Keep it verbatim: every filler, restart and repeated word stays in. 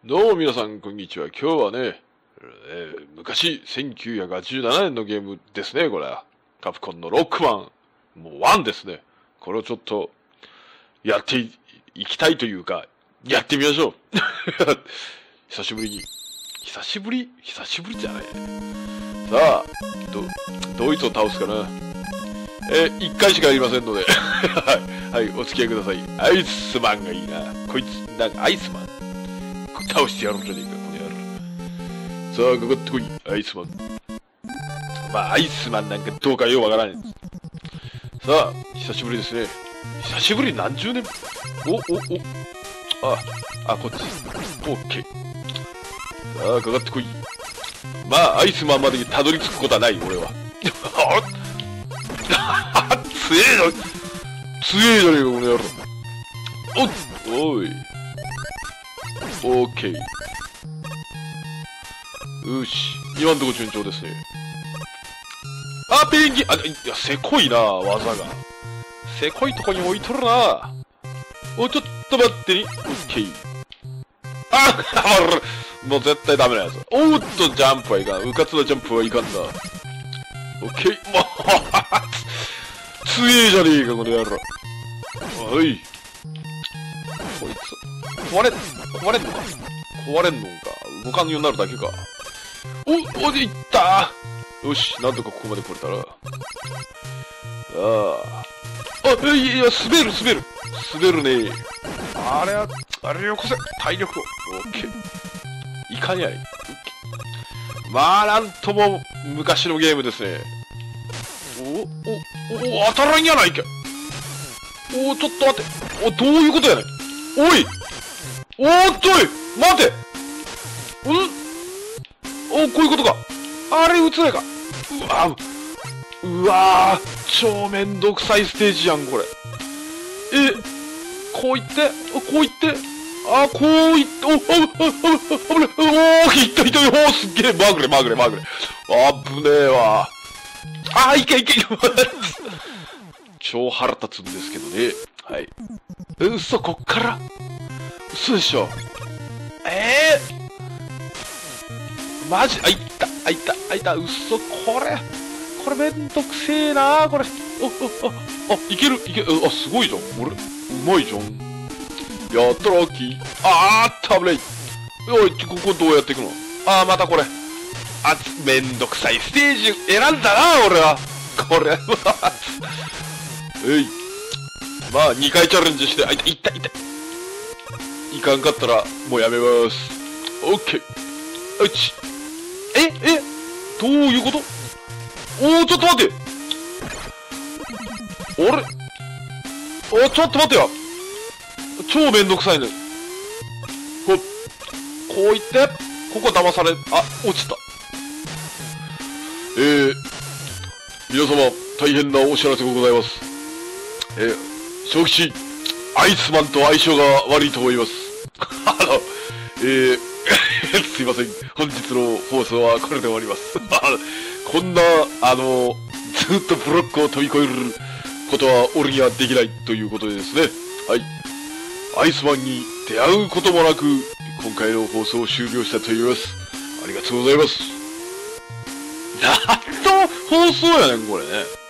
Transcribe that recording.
どうも皆さん、こんにちは。今日はね、えー昔、せんきゅうひゃくはちじゅうななねんのゲームですね、これは。カプコンのロックマン、もうワンですね。これをちょっと、やっていいきたいというか、やってみましょう。久しぶりに。久しぶり久しぶりじゃない。さあ、ど、ドイツを倒すかな。えー、一回しかやりませんので。はい、はい、お付き合いください。アイスマンがいいな。こいつ、なんかアイスマン倒してやるんじゃねえか、この野郎。さあ、かかってこい、アイスマン。まあ、アイスマンなんかどうかようわからん。さあ、久しぶりですね。久しぶり何十年。お、お、お。あ、あ、こっち。オッケー。さあ、かかってこい。まあ、アイスマンまでにたどり着くことはない、俺は。強えな。強えじゃねえか、この野郎。おっ、おい。オーケー。よし。今んとこ順調ですね。あ、ペンギンあ、いや、せこいな、技が。せこいとこに置いとるな。お、ちょっと待ってに。オッケー。あもう絶対ダメなやつ。おっと、ジャンプはいかん。うかつなジャンプはいかんな。オッケー。もう、強えじゃねえか、この野郎。おい。こいつ、壊れ、壊れんのか壊れんのか動かんようになるだけか。お、おでいったー。よし、なんとかここまで来れたら。ああ。あ、いや、いや、滑る、滑る。滑るね。あれは、あれよこせ。体力を。オッケー。いかにゃい。まあ、なんとも、昔のゲームですね。お、お、お、当たらんやないか。お、ちょっと待って。お、どういうことやねん。おいおーっとい待てうんお、こういうことか。あれ、撃つないか。うわうわー超めんどくさいステージやん、これ。え、こういって、こういって、あ、こういって、お、お、お、お、危ない、おー、いったいった、おー、すっげえ、まぐれ、まぐれ、まぐれ。あぶねえわ。あー、いけいけ、超腹立つんですけどね。はい。うそ、こっから嘘でしょ。ええー、マジ、あ、いった、あ、いった、あ、いった、嘘、これ、これめんどくせえなー、これ。お、お、あ、あ、いける、いける、あ、すごいじゃん。俺、うまいじゃん。やったらラッキー。あー、たぶれい。おい、ここどうやっていくの？あー、またこれ。あ、めんどくさいステージ選んだな、俺は。これ、えい。まあ、にかいチャレンジして、あ、いった、いった、いった。いかんかったら、もうやめます。オッケー。うち。え、え、どういうこと？おー、ちょっと待って。あれ？お、ちょっと待ってよ。超めんどくさいね。こ、こう言って、ここ騙され、あ、落ちた。えー、皆様、大変なお知らせがございます。えー、小吉、アイスマンと相性が悪いと思います。あの、えー、すいません。本日の放送はこれで終わります。こんな、あの、ずっとブロックを飛び越えることは俺にはできないということでですね。はい。アイスマンに出会うこともなく、今回の放送を終了したと言います。ありがとうございます。なんと放送やねん、これね。